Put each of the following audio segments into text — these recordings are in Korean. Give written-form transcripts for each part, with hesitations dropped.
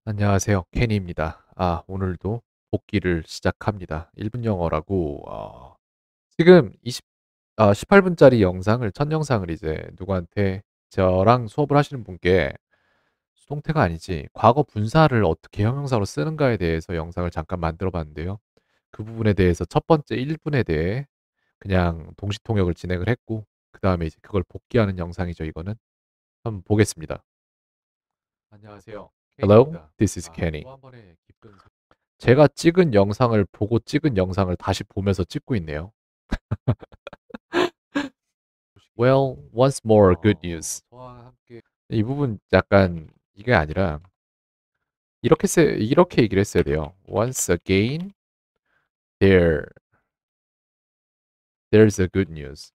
안녕하세요. 케니입니다. 오늘도 복기를 시작합니다. 1분 영어라고, 지금 18분짜리 영상을, 첫 영상을 이제 누구한테 저랑 수업을 하시는 분께 수동태가 아니지, 과거 분사를 어떻게 형용사로 쓰는가에 대해서 영상을 잠깐 만들어 봤는데요. 그 부분에 대해서 첫 번째 1분에 대해 그냥 동시통역을 진행을 했고, 그 다음에 이제 그걸 복기하는 영상이죠, 이거는. 한번 보겠습니다. 안녕하세요. Hello, 케니입니다. this is Kenny. 또 한 번의 기쁜 제가 찍은 영상을 보고 찍은 영상을 다시 보면서 찍고 있네요. Well, once more good news. 이 부분 약간 이게 아니라 이렇게 얘기를 했어야 돼요. Once again, there there's a good news.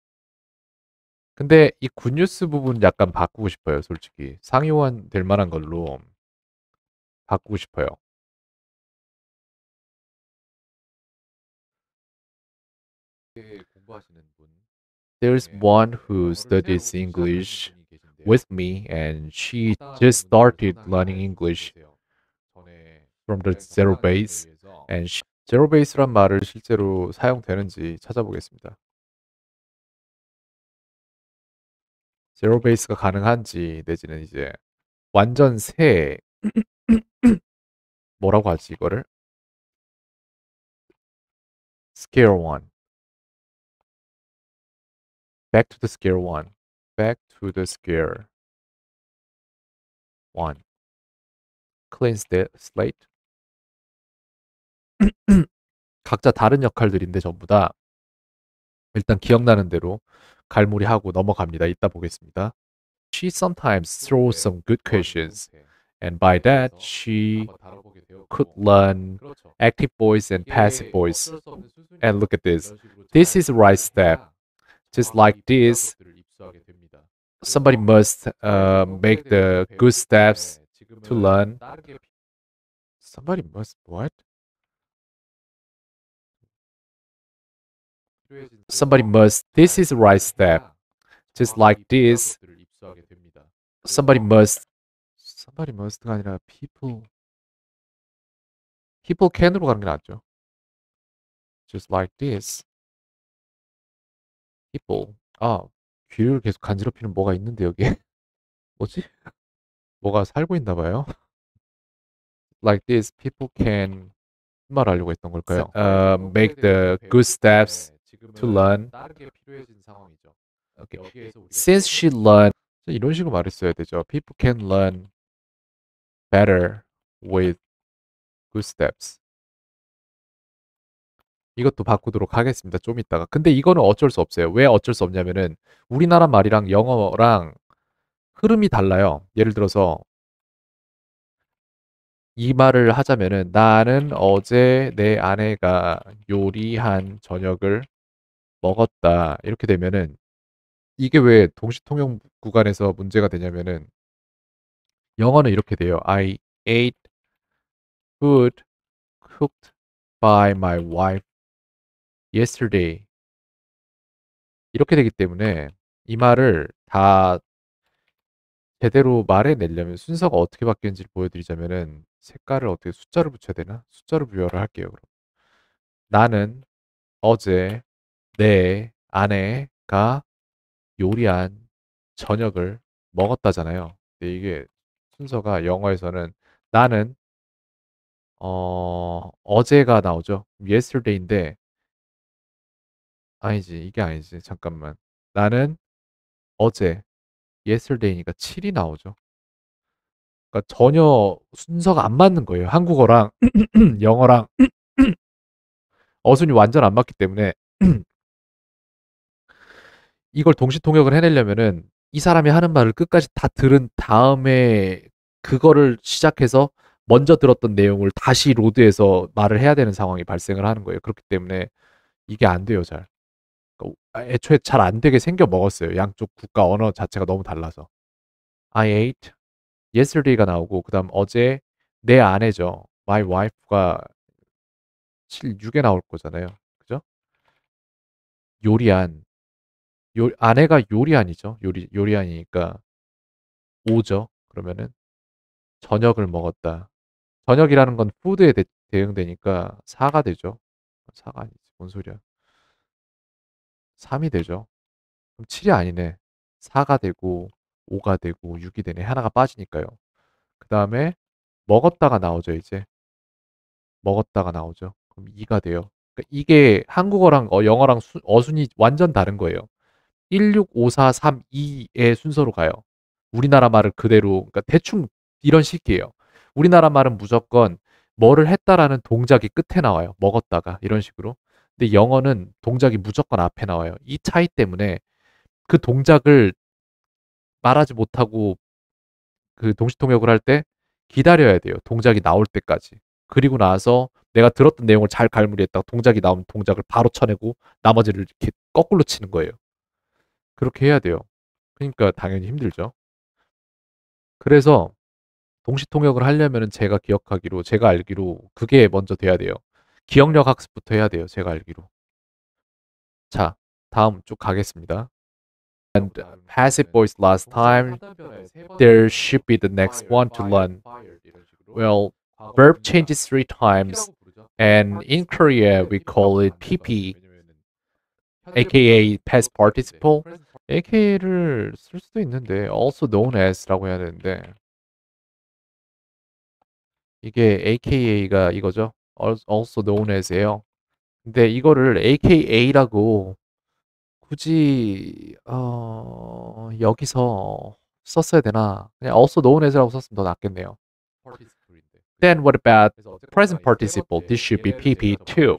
근데 이 굿뉴스 부분 약간 바꾸고 싶어요, 솔직히. 상용화 될 만한 걸로 바꾸고 싶어요. 공부하시는 분. There's one who studies English with me and she just started learning English from the zero base and zero base란 말을 실제로 사용되는지 찾아보겠습니다. zero base가 가능한지 내지는 이제 완전 새 뭐라고 하지 이거를? Scale one. Back to the scale one. Back to the scale one. Clean slate. 각자 다른 역할들인데 전부 다 일단 기억나는 대로 갈무리하고 넘어갑니다. 이따 보겠습니다. She sometimes throws some good questions, and by that she could learn active voice and passive voice. And look at this. This is the right step. Just like this, somebody must make the good steps to learn. Somebody must what? Somebody must. This is the right step. Just like this, somebody must. Somebody must가 아니라 people can으로 가는 게 낫죠. Just like this, people. 귀를 계속 간지럽히는 뭐가 있는데 여기에 뭐지? 뭐가 살고 있나 봐요. Like this, people can 말하려고 했던 걸까요? Make the good steps to learn. Okay. Since she learned 이런 식으로 말했어야 되죠. People can learn better with good steps. 이것도 바꾸도록 하겠습니다. 좀 이따가. 근데 이거는 어쩔 수 없어요. 왜 어쩔 수 없냐면은 우리나라 말이랑 영어랑 흐름이 달라요. 예를 들어서 이 말을 하자면은 나는 어제 내 아내가 요리한 저녁을 먹었다. 이렇게 되면은 이게 왜 동시통역 구간에서 문제가 되냐면은 영어는 이렇게 돼요. I ate food cooked by my wife yesterday. 이렇게 되기 때문에 이 말을 다 제대로 말해내려면 순서가 어떻게 바뀌는지를 보여드리자면은 색깔을 어떻게 숫자를 붙여야 되나? 숫자로 부여를 할게요. 그럼. 나는 어제 내 아내가 요리한 저녁을 먹었다잖아요. 근데 이게 순서가 영어에서는 나는 어제가 나오죠. yesterday인데 아니지 이게 아니지 잠깐만 나는 어제 yesterday니까 7이 나오죠. 그러니까 전혀 순서가 안 맞는 거예요. 한국어랑 영어랑 어순이 완전 안 맞기 때문에 이걸 동시 통역을 해내려면은 이 사람이 하는 말을 끝까지 다 들은 다음에 그거를 시작해서 먼저 들었던 내용을 다시 로드해서 말을 해야 되는 상황이 발생을 하는 거예요. 그렇기 때문에 이게 안 돼요, 잘. 그러니까 애초에 잘 안 되게 생겨 먹었어요. 양쪽 국가 언어 자체가 너무 달라서. I ate yesterday가 나오고 그다음 어제 내 아내죠. My wife가 7, 6에 나올 거잖아요. 그죠? 요리한 아내가 요리한이죠. 요리한이니까 5죠. 그러면은 저녁을 먹었다. 저녁이라는 건 푸드에 대응되니까 4가 되죠. 4가 아니지. 뭔 소리야. 3이 되죠. 그럼 7이 아니네. 4가 되고 5가 되고 6이 되네. 하나가 빠지니까요. 그 다음에 먹었다가 나오죠, 이제. 먹었다가 나오죠. 그럼 2가 돼요. 그러니까 이게 한국어랑 영어랑 어순이 완전 다른 거예요. 1, 6, 5, 4, 3, 2의 순서로 가요. 우리나라 말을 그대로, 그러니까 대충 이런 식이에요. 우리나라 말은 무조건 뭐를 했다라는 동작이 끝에 나와요. 먹었다가 이런 식으로. 근데 영어는 동작이 무조건 앞에 나와요. 이 차이 때문에 그 동작을 말하지 못하고 그 동시통역을 할 때 기다려야 돼요. 동작이 나올 때까지. 그리고 나서 내가 들었던 내용을 잘 갈무리했다가 동작이 나오면 동작을 바로 쳐내고 나머지를 이렇게 거꾸로 치는 거예요. 그렇게 해야 돼요. 그러니까 당연히 힘들죠. 그래서 동시통역을 하려면은 제가 알기로 그게 먼저 돼야 돼요. 기억력 학습부터 해야 돼요. 제가 알기로. 자, 다음 쭉 가겠습니다. And passive voice last time. There should be the next one to learn. Well, verb changes three times, and in Korea we call it PP, aka past participle. AKA를 쓸 수도 있는데 also known as라고 해야 되는데 이게 AKA가 이거죠. Also known as예요. 근데 이거를 AKA라고 굳이 여기서 썼어야 되나? 그냥 also known as라고 썼으면 더 낫겠네요. Then what about present participle? This should be PP too.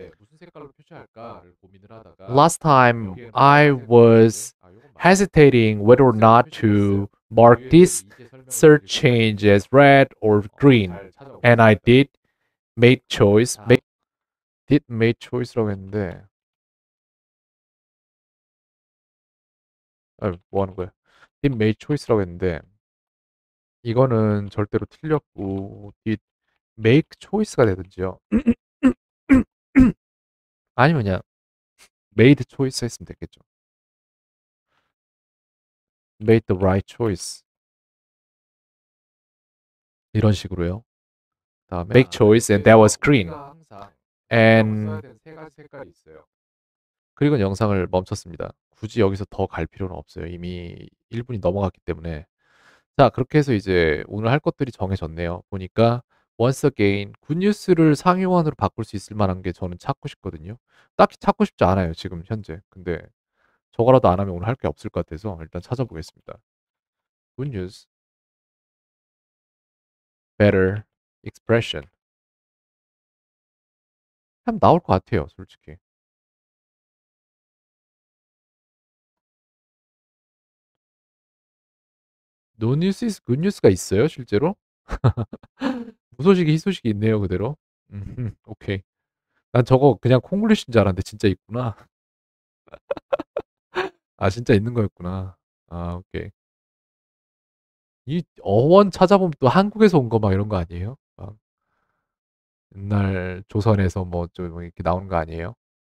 Last time I was hesitating whether or not to mark this search change as red or green, and I did made choice. Did made choice라고 했는데 뭐 하는 거야? did made choice라고 했는데 이거는 절대로 틀렸고 did make choice가 되든지요. 아니면 그냥 made choice 했으면 됐겠죠. made the right choice 이런 식으로요. 다음에 make choice and that was green. And 그리고 영상을 멈췄습니다. 굳이 여기서 더 갈 필요는 없어요. 이미 1분이 넘어갔기 때문에. 자, 그렇게 해서 이제 오늘 할 것들이 정해졌네요. 보니까 once again 굿뉴스를 상위원으로 바꿀 수 있을 만한 게 저는 찾고 싶거든요. 딱히 찾고 싶지 않아요, 지금 현재. 근데 저거라도 안 하면 오늘 할 게 없을 것 같아서 일단 찾아보겠습니다. 굿뉴스, better, expression. 참 나올 것 같아요, 솔직히. No news is good news가 있어요, 실제로? 무소식이 희소식이 있네요, 그대로. 오케이. 난 저거 그냥 콩글리시인 줄 알았는데 진짜 있구나. 아, 진짜 있는 거였구나. 아, 오케이. 이 어원 찾아보면 또 한국에서 온 거 막 이런 거 아니에요? 막 옛날 조선에서 뭐 좀 이렇게 나오는 거 아니에요?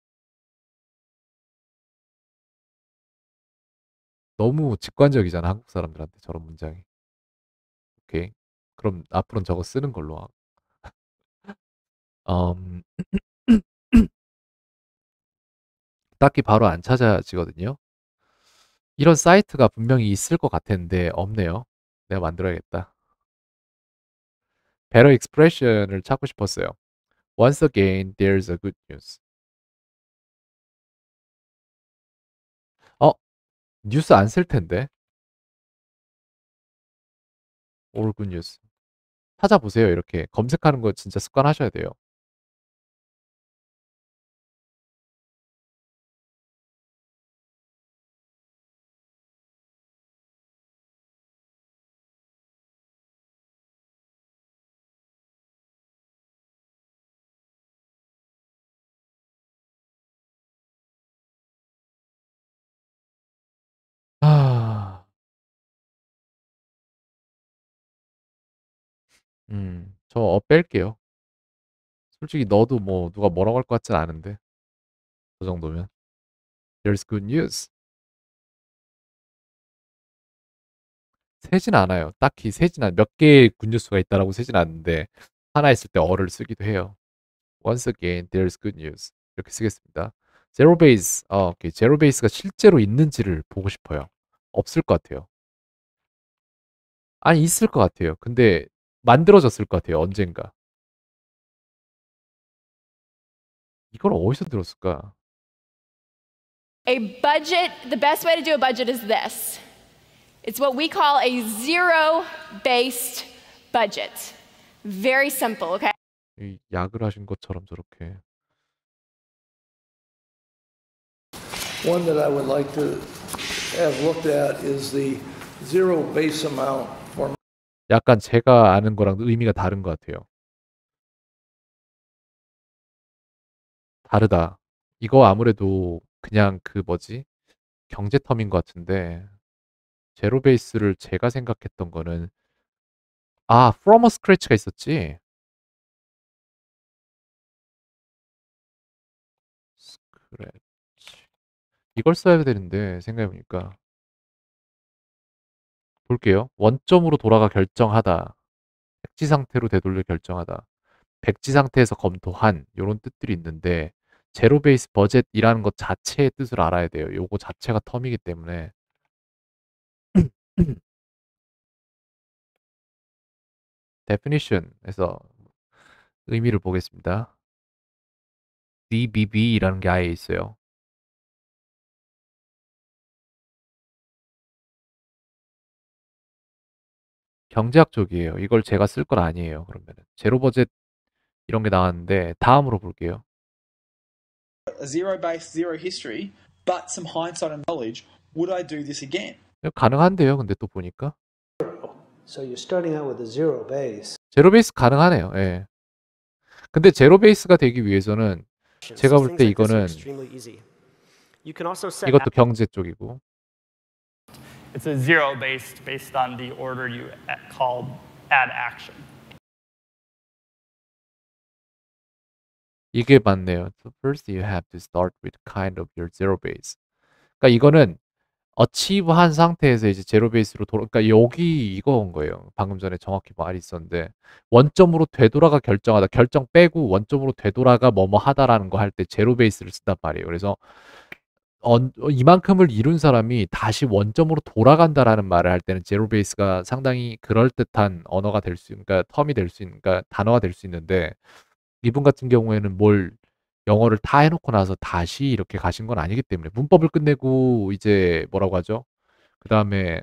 너무 직관적이잖아, 한국 사람들한테 저런 문장이. 오케이. 그럼 앞으로는 저거 쓰는 걸로. 음, 딱히 바로 안 찾아지거든요. 이런 사이트가 분명히 있을 것 같았는데 없네요. 내가 만들어야겠다. better expression을 찾고 싶었어요. Once again, there's a good news. 어, 뉴스 안 쓸 텐데. all good news. 찾아보세요. 이렇게 검색하는 거 진짜 습관하셔야 돼요. 아, 저 뺄게요. 솔직히 넣어도 뭐 누가 뭐라고 할 것 같진 않은데. 저 정도면. There's good news. 세진 않아요. 딱히 세진 않 몇 개의 굿뉴스가 있다라고 세진 않는데 하나 있을 때 어를 쓰기도 해요. Once again, there's good news. 이렇게 쓰겠습니다. 제로 베이스, 오케이. 제로 베이스가 실제로 있는지를 보고 싶어요. 없을 것 같아요. 아니, 있을 것 같아요. 근데 만들어졌을 것 같아요. 언젠가. 이걸 어디서 들었을까? A budget, the best way to do a budget is this. It's what we call a zero-based budget. Very simple, okay? 이 약을 하신 것처럼 저렇게. One that I would like to have looked at is the zero base amount for 약간 제가 아는 거랑 의미가 다른 것 같아요. 다르다. 이거 아무래도 그냥 그 뭐지? 경제 텀인 것 같은데 제로 베이스를 제가 생각했던 거는 from a scratch가 있었지. scratch. 이걸 써야 되는데 생각해 보니까 볼게요. 원점으로 돌아가 결정하다. 백지 상태로 되돌려 결정하다. 백지 상태에서 검토한 요런 뜻들이 있는데 제로 베이스 버젯이라는 것 자체의 뜻을 알아야 돼요. 요거 자체가 텀이기 때문에 definition에서 의미를 보겠습니다. DBB라는 게 아예 있어요. 경제학 쪽이에요. 이걸 제가 쓸 건 아니에요. 그러면은 제로 버젯 이런 게 나왔는데 다음으로 볼게요. a zero base, zero history, but some hindsight and knowledge, would I do this again? 가능한데요. 근데 또 보니까 So you're starting out with a zero base. 제로 베이스 가능하네요. 예. 근데 제로 베이스가 되기 위해서는 제가 볼 Things 때 like this 이거는 are extremely easy. You can also set 이것도 경제 쪽이고 It's a zero based on the order you called add action. 이게 맞네요. So first you have to start with kind of your zero base. 그러니까 이거는 어치브한 상태에서 이제 제로 베이스로 그러니까 여기 이거 온 거예요. 방금 전에 정확히 말이 있었는데 원점으로 되돌아가 결정하다. 결정 빼고 원점으로 되돌아가 뭐뭐 하다라는 거 할 때 제로 베이스를 쓴단 말이에요. 그래서 이만큼을 이룬 사람이 다시 원점으로 돌아간다라는 말을 할 때는 제로 베이스가 상당히 그럴듯한 언어가 될 수, 그러니까 텀이 될 수 있는, 그러니까 단어가 될 수 있는데 이분 같은 경우에는 뭘 영어를 다 해놓고 나서 다시 이렇게 가신 건 아니기 때문에 문법을 끝내고 이제 뭐라고 하죠? 그 다음에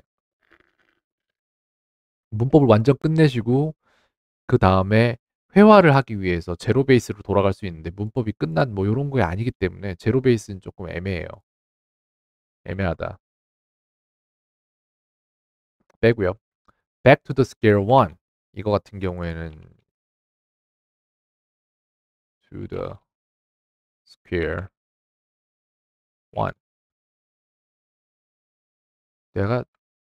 문법을 완전 끝내시고 그 다음에 회화를 하기 위해서 제로 베이스로 돌아갈 수 있는데 문법이 끝난 뭐 이런 게 아니기 때문에 제로 베이스는 조금 애매해요. 애매하다. 빼고요. Back to the square one. 이거 같은 경우에는 to the square one. 내가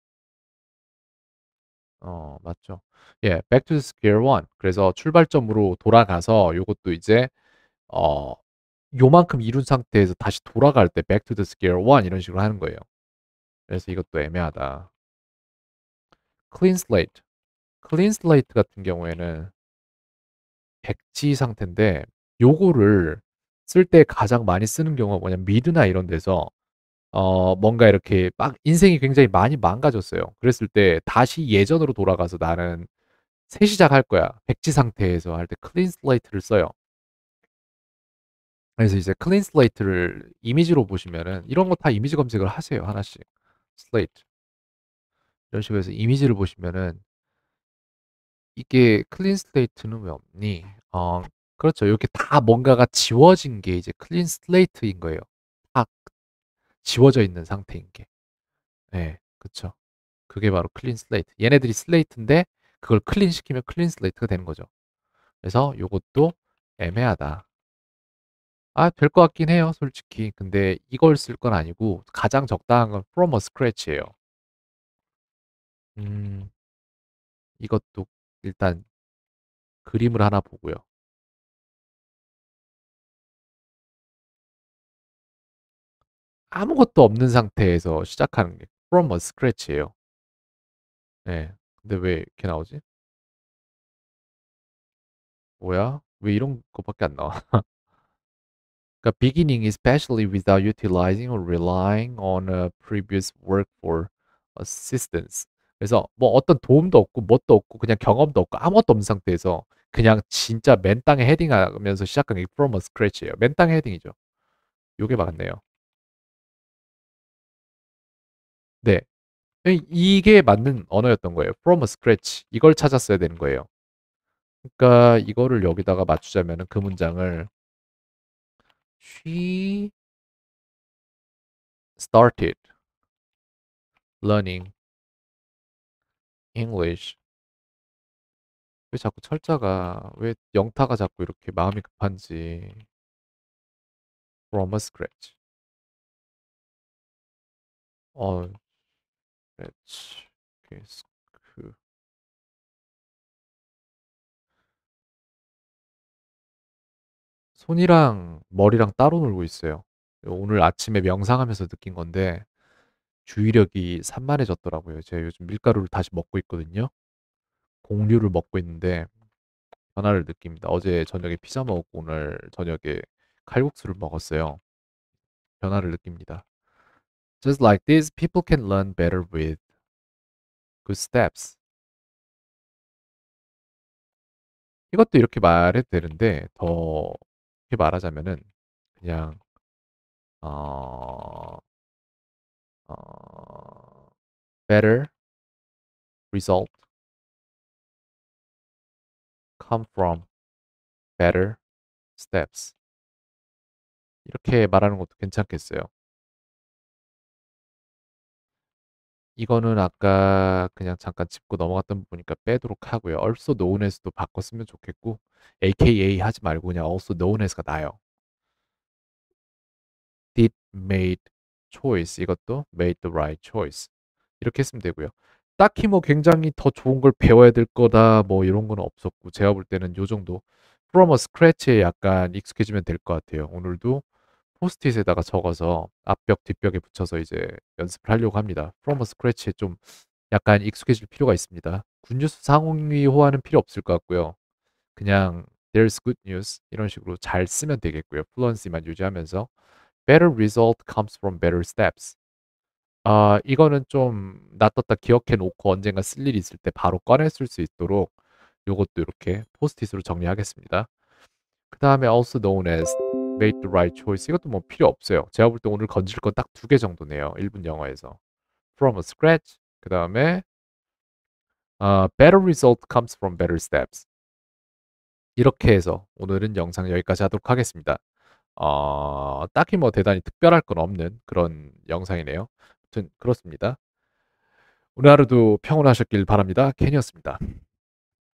맞죠. 예, back to the square one. 그래서 출발점으로 돌아가서 요것도 이제 어 요만큼 이룬 상태에서 다시 돌아갈 때 back to the square one 이런 식으로 하는 거예요. 그래서 이것도 애매하다. clean slate. clean slate 같은 경우에는 백지 상태인데 요거를 쓸 때 가장 많이 쓰는 경우가 뭐냐면 미드나 이런 데서 뭔가 이렇게 막 인생이 굉장히 많이 망가졌어요. 그랬을 때 다시 예전으로 돌아가서 나는 새 시작할 거야. 백지 상태에서 할 때 클린 슬레이트를 써요. 그래서 이제 클린 슬레이트를 이미지로 보시면은 이런 거 다 이미지 검색을 하세요. 하나씩. 슬레이트. 이런 식으로 해서 이미지를 보시면은 이게 클린 슬레이트는 왜 없니? 그렇죠. 이렇게 다 뭔가가 지워진 게 이제 클린 슬레이트인 거예요. 딱 지워져 있는 상태인 게. 네, 그쵸. 그게 바로 클린 슬레이트. 얘네들이 슬레이트인데 그걸 클린 시키면 클린 슬레이트가 되는 거죠. 그래서 요것도 애매하다. 될 것 같긴 해요, 솔직히. 근데 이걸 쓸 건 아니고 가장 적당한 건 from a scratch예요. 음, 이것도 일단 그림을 하나 보고요. 아무것도 없는 상태에서 시작하는 게 from a scratch예요. 네. 근데 왜 이렇게 나오지? 뭐야? 왜 이런 거밖에 안 나와? 그러니까 beginning especially without utilizing or relying on a previous work for assistance. 그래서 뭐 어떤 도움도 없고 뭣도 없고 그냥 경험도 없고 아무것도 없는 상태에서 그냥 진짜 맨 땅에 헤딩하면서 시작한 게 from a scratch예요. 맨 땅에 헤딩이죠. 요게 맞네요. 네. 이게 맞는 언어였던 거예요. from a scratch. 이걸 찾았어야 되는 거예요. 그러니까 이거를 여기다가 맞추자면은 그 문장을 She started learning English. 왜 자꾸 철자가 왜 영타가 자꾸 이렇게 마음이 급한지. from a scratch. 어, scratch. 그 손이랑 머리랑 따로 놀고 있어요. 오늘 아침에 명상하면서 느낀 건데 주의력이 산만해졌더라고요. 제가 요즘 밀가루를 다시 먹고 있거든요. 곡류를 먹고 있는데 변화를 느낍니다. 어제 저녁에 피자 먹고 오늘 저녁에 칼국수를 먹었어요. 변화를 느낍니다. Just like this, people can learn better with good steps. 이것도 이렇게 말해도 되는데 더 이렇게 말하자면은 그냥 어, better result come from better steps. 이렇게 말하는 것도 괜찮겠어요. 이거는 아까 그냥 잠깐 짚고 넘어갔던 부분이니까 빼도록 하고요. also known as도 바꿨으면 좋겠고 aka 하지 말고 그냥 also known as가 나요. did made choice 이것도 made the right choice 이렇게 했으면 되고요. 딱히 뭐 굉장히 더 좋은 걸 배워야 될 거다 뭐 이런 건 없었고 제가 볼 때는 요 정도 from a scratch에 약간 익숙해지면 될 것 같아요. 오늘도 포스트잇에다가 적어서 앞벽 뒷벽에 붙여서 이제 연습을 하려고 합니다. from a scratch에 좀 약간 익숙해질 필요가 있습니다. 굿뉴스 상위 호환은 필요 없을 것 같고요. 그냥 there's good news 이런 식으로 잘 쓰면 되겠고요. 플루언시만 유지하면서 better result comes from better steps. 아, 이거는 좀 놔뒀다 기억해 놓고 언젠가 쓸 일이 있을 때 바로 꺼내 쓸 수 있도록 요것도 이렇게 포스트잇으로 정리하겠습니다. 그 다음에 also known as made the right choice 이것도 뭐 필요 없어요. 제가 볼 때 오늘 건질 건 딱 두 개 정도네요. 1분 영어에서 from a scratch 그 다음에 better result comes from better steps 이렇게 해서 오늘은 영상 여기까지 하도록 하겠습니다. 딱히 뭐 대단히 특별할 건 없는 그런 영상이네요. 아무튼 그렇습니다. 오늘 하루도 평온하셨길 바랍니다. 켄이었습니다.